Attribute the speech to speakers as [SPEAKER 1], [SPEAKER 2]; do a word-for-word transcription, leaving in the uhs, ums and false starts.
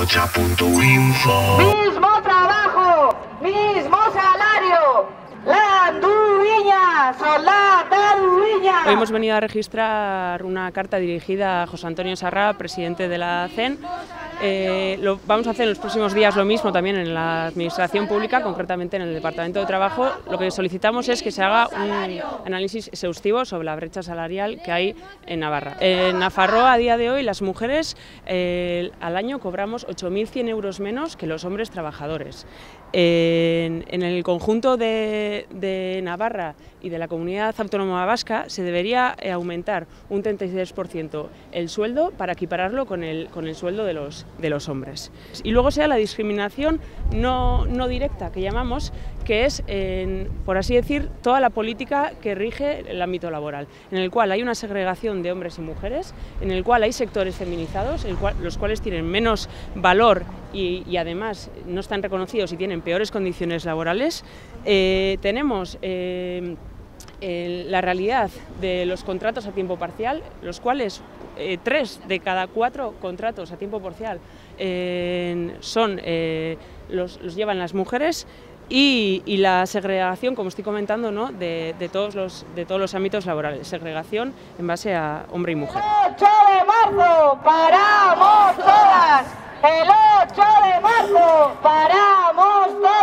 [SPEAKER 1] mocha punto info.
[SPEAKER 2] Mismo trabajo, mismo salario, la anduviña, son la anduviña.
[SPEAKER 3] Hoy hemos venido a registrar una carta dirigida a José Antonio Sarra, presidente de la C E N. Eh, lo, vamos a hacer en los próximos días lo mismo también en la administración pública, concretamente en el Departamento de Trabajo. Lo que solicitamos es que se haga un análisis exhaustivo sobre la brecha salarial que hay en Navarra. En Nafarroa, a día de hoy, las mujeres eh, al año cobramos ocho mil cien euros menos que los hombres trabajadores. En, en el conjunto de, de Navarra y de la Comunidad Autónoma Vasca se debería aumentar un treinta y seis por ciento el sueldo para equipararlo con el, con el sueldo de los, de los hombres. Y luego sea la discriminación no, no directa, que llamamos, que es, en, por así decir, toda la política que rige el ámbito laboral, en el cual hay una segregación de hombres y mujeres, en el cual hay sectores feminizados, el cual, los cuales tienen menos valor y, y además no están reconocidos y tienen peores condiciones laborales. Eh, tenemos eh, eh, la realidad de los contratos a tiempo parcial, los cuales eh, tres de cada cuatro contratos a tiempo parcial eh, son, eh, los, los llevan las mujeres. Y, y la segregación, como estoy comentando, ¿no? de, de, todos los, de todos los ámbitos laborales, segregación en base a hombre y mujer.
[SPEAKER 2] El ocho de marzo paramos todas, el ocho de marzo paramos todas.